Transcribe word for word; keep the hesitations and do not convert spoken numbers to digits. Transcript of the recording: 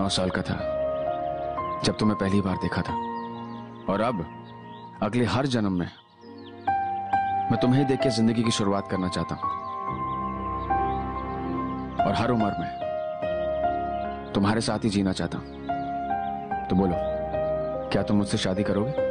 साल का था जब तुम्हें पहली बार देखा था, और अब अगले हर जन्म में मैं तुम्हें देख के जिंदगी की शुरुआत करना चाहता हूं, और हर उम्र में तुम्हारे साथ ही जीना चाहता हूं। तो बोलो, क्या तुम मुझसे शादी करोगे?